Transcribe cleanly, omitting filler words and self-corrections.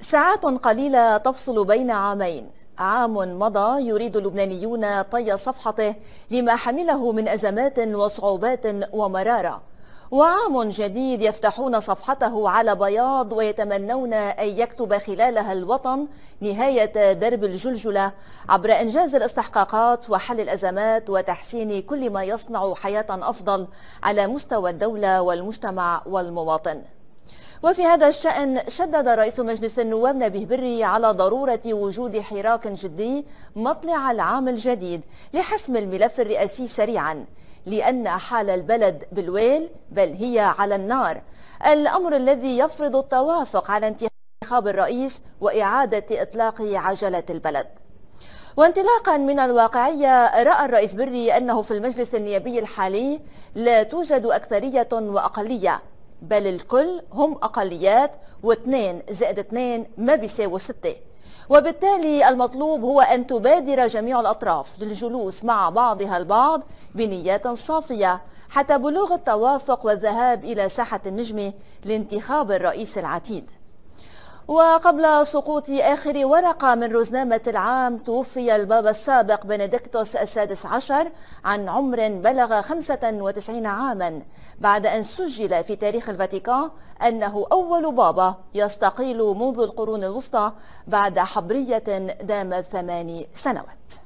ساعات قليلة تفصل بين عامين. عام مضى يريد اللبنانيون طي صفحته لما حمله من أزمات وصعوبات ومرارة، وعام جديد يفتحون صفحته على بياض ويتمنون أن يكتب خلالها الوطن نهاية درب الجلجلة عبر إنجاز الاستحقاقات وحل الأزمات وتحسين كل ما يصنع حياة أفضل على مستوى الدولة والمجتمع والمواطن. وفي هذا الشأن شدد رئيس مجلس النواب نبيه بري على ضرورة وجود حراك جدي مطلع العام الجديد لحسم الملف الرئاسي سريعا، لأن حال البلد بالويل بل هي على النار، الأمر الذي يفرض التوافق على انتخاب الرئيس وإعادة إطلاق عجلة البلد. وانطلاقا من الواقعية، رأى الرئيس بري أنه في المجلس النيابي الحالي لا توجد أكثرية وأقلية، بل الكل هم أقليات، و2+2 ما بيساوي 6، وبالتالي المطلوب هو أن تبادر جميع الأطراف للجلوس مع بعضها البعض بنيات صافية حتى بلوغ التوافق والذهاب إلى ساحة النجمة لانتخاب الرئيس العتيد. وقبل سقوط آخر ورقة من رزنامة العام، توفي البابا السابق بنديكتوس السادس عشر عن عمر بلغ 95 عاما، بعد أن سجل في تاريخ الفاتيكان أنه أول بابا يستقيل منذ القرون الوسطى بعد حبرية دامت 8 سنوات.